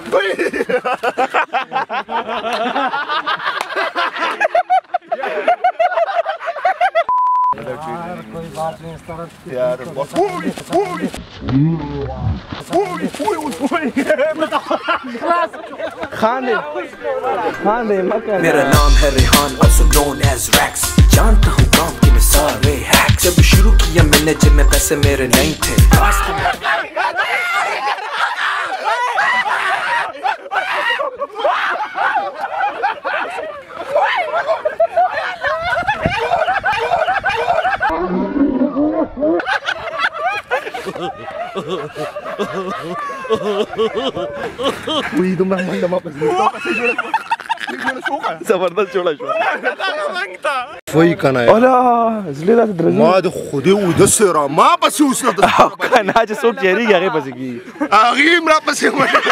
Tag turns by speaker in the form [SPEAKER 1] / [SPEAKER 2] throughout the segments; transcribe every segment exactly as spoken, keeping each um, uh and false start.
[SPEAKER 1] कोई बात नहीं इस तरह
[SPEAKER 2] यार खाने खाने मकर
[SPEAKER 3] मेरा नाम है Rehan also known as Rakx जानता हूँ काम के मैं सारे हैक्स जब शुरू किया मैंने जब में पैसे मेरे नहीं थे
[SPEAKER 2] Uy, dumang naman pa dito kasi زبردست جوړه شو وای کنه الا زله دا درځه ما د خودي و د سره ما پسې اوسه د کنه چې څوک چیرې هغه پسې کی هغه را پسې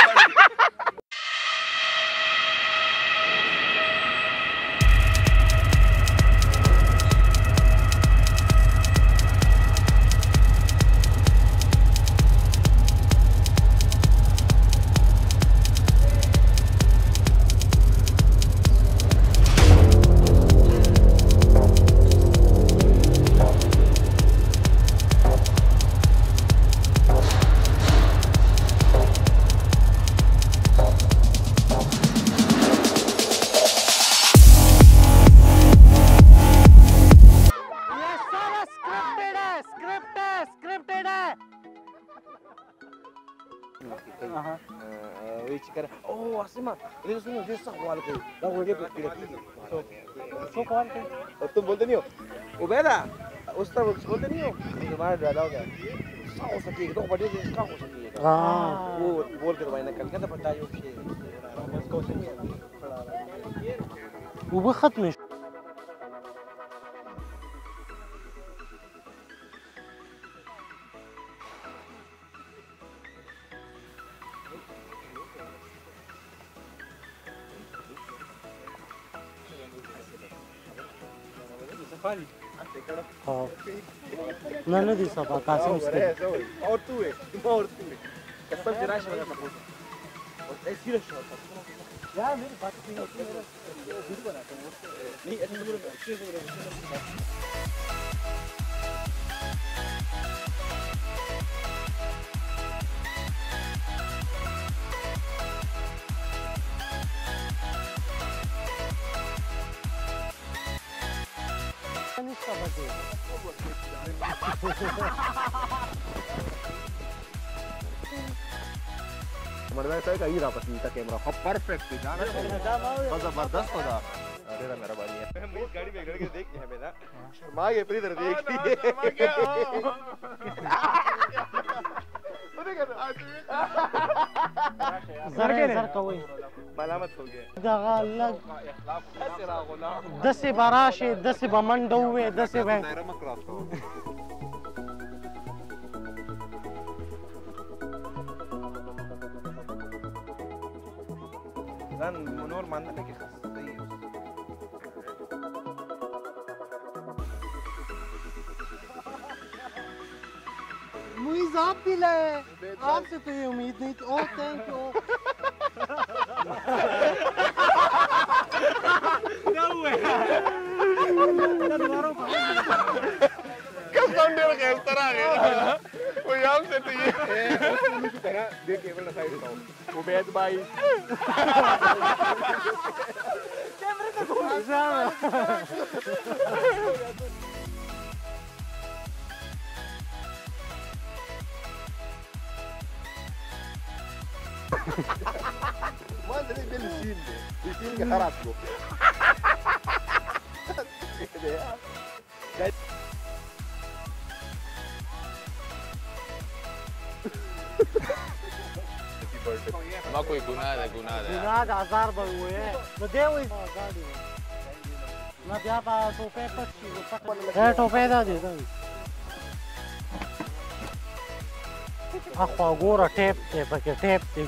[SPEAKER 2] Oh, Asim, ini semua dia sahwal ke. Dah boleh berkira. So, so kawan ke? तुम बोलते नहीं हो? वो बेटा, उस तरह बोलते नहीं हो? तुम्हारा दादा हो क्या? साव सकी तो बड़ी चीज का हो सकी है। हाँ। वो बोल कर भाई ना कल क्या तो पता है वो कि उसको से वो भी खत्म है। हाँ ना ना दी सब कासिम से और तू है और तू है कसम से राश वाला सपोर्ट और ऐसी रश होता यार मेरी बात नहीं होती मेरा वीडियो बनाता हूं नहीं ऐसे बोलो अच्छे से बोलो मर्दा का कहीं रहा पसंद था कैमरा हाँ परफेक्ट है जाना बहुत जबरदस्त होता तेरा मेरा भाई है मैं इस गाड़ी में खड़ के देख है मेरा शर्मा के इधर देख
[SPEAKER 1] زر زر کوي
[SPEAKER 2] ملامت हो गया
[SPEAKER 1] دغه لګ دسه براشه دسه بمنډو وې دسه و
[SPEAKER 2] ځان نور مانده کې خاص صحیح
[SPEAKER 1] मुइज आप भी लाए आपसे तो ये उम्मीद नहीं थी ओ थैंक यू क्या हुआ
[SPEAKER 2] कब साउंड लगा इस तरह है वो यहाँ से तो ये उस तरह देख केवल साइड उठाओ वो बैठ भाई कैमरे का घूम ما ادري ده السين ده السين اللي خرج له
[SPEAKER 4] ما कोई गुनाह है गुनाह है
[SPEAKER 1] गुनाह हजार बलुए तो दे वही गाड़ी ना क्या पा टोपे पक्षी है टोपे दा दे दा اخو ګوره ټیپ دی پکې ټیپ دی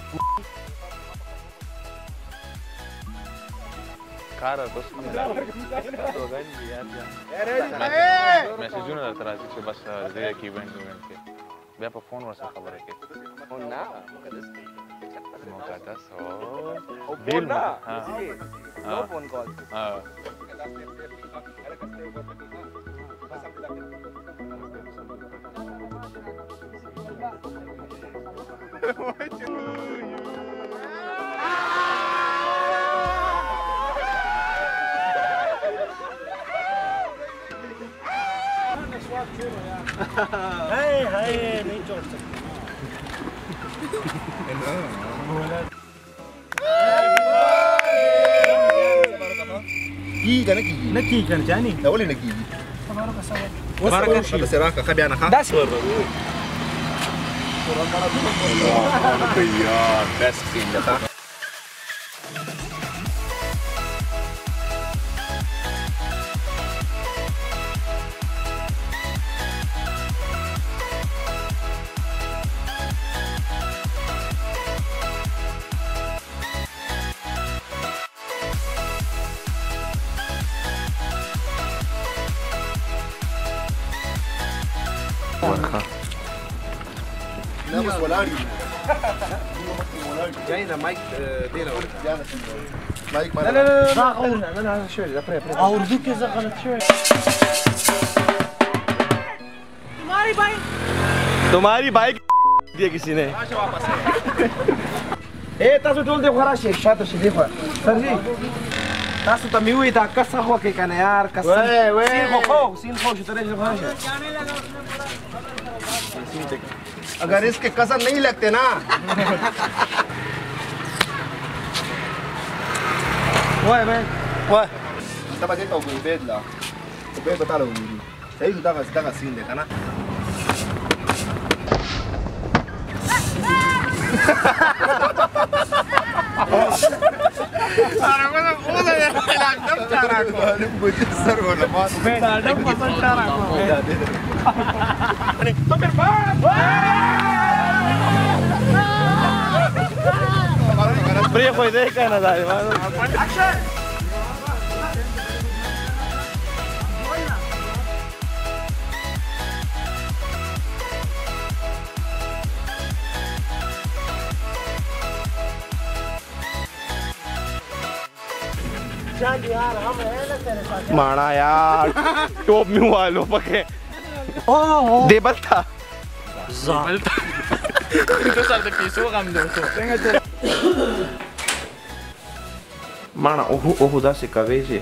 [SPEAKER 4] کار بس تو غن دی یار میسجونه درته راځي چې بس دې کې ایونت ایونت کې بیا په فون ورسره خبره کوي
[SPEAKER 2] فون نه مقدس
[SPEAKER 4] atas. Oh.
[SPEAKER 2] Oh,
[SPEAKER 4] Deal
[SPEAKER 2] phone na.
[SPEAKER 4] mo. Ah.
[SPEAKER 2] Sige. No
[SPEAKER 4] Ah.
[SPEAKER 2] phone call.
[SPEAKER 4] Ah.
[SPEAKER 1] Hey, hey, नहीं छोड़ सकते
[SPEAKER 5] Gigi kan gigi.
[SPEAKER 1] नक्की कर जानी
[SPEAKER 5] Dah boleh nak gigi.
[SPEAKER 1] Baraka
[SPEAKER 5] Kata seraka khabi anak ha.
[SPEAKER 2] That's
[SPEAKER 4] Yeah, best scene jata.
[SPEAKER 5] Nama Solari.
[SPEAKER 2] جاي ده مايك دينا
[SPEAKER 5] Mike
[SPEAKER 2] لا
[SPEAKER 5] mana?
[SPEAKER 2] لا لا لا لا لا شوي لا بري بري
[SPEAKER 1] اردو के गलत شوي
[SPEAKER 2] तुम्हारी बाइक तुम्हारी बाइक दिया किसी ने ए تاسو ټول دی خورا شي شاته شي دی خو سر جی تاسو ته میوي دا کسه خو کې کنه یار کسه وای وای سین خو خو سین خو شته رہے خو شي
[SPEAKER 5] अगर इसके कसम नहीं लगते ना
[SPEAKER 2] وای وای وای
[SPEAKER 5] kita pasti tahu gue bed lah gue betul loh ini saya sudah nggak sudah nggak sini deh karena
[SPEAKER 2] Cara mana udah ya hilang cara aku
[SPEAKER 5] ini bocor seru lah mas
[SPEAKER 2] beda dong pasang cara aku ini topir bang Beri koy deh kan ada action
[SPEAKER 1] जान यार हम है ना तेरे साथ
[SPEAKER 2] माना यार टॉप में वालों पके
[SPEAKER 1] ओह
[SPEAKER 2] देबल था
[SPEAKER 1] Zabal
[SPEAKER 4] Itu salte piso kam do so.
[SPEAKER 2] Mana ohu ohu da se cabeça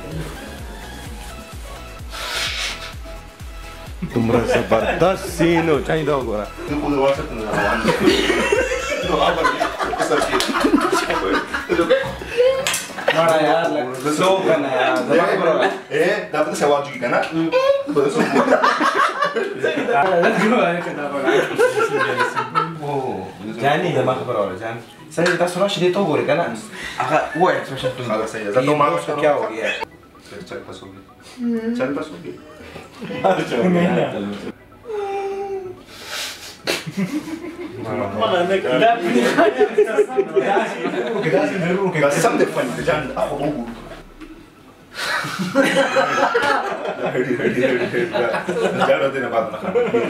[SPEAKER 2] तुमरा जबरदस्त सीन हो चाहिए दो गोरा
[SPEAKER 5] itu udah wasit nih lawan itu apa nih besar sih
[SPEAKER 2] Mana यार सो करना यार जमा करो
[SPEAKER 5] eh dapat sewa juga kan betul semua
[SPEAKER 2] जानी जमा करो जान सही बता सुनो सीधे तो गोरे का ना आका वो एक्सप्रेशन तुम
[SPEAKER 5] अगर सही है तो मानो
[SPEAKER 2] उसका क्या हो गया
[SPEAKER 5] चल पास हो गया चल पास हो गया Kasam de fun jangan aku buku. Hadi hadi hadi. Jangan ada nampak nak.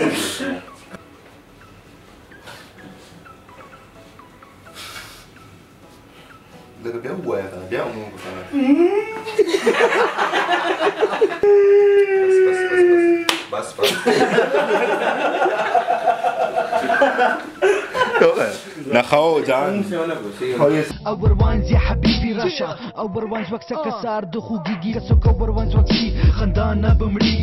[SPEAKER 5] Dah biar buat ya, biar umum ke sana. Bas bas bas bas bas. نخو جان
[SPEAKER 6] اور وانز يا حبيبي رشا اور وانز وقت كسار دخو جيجي كسو كور وانز وقتي خندانا بمري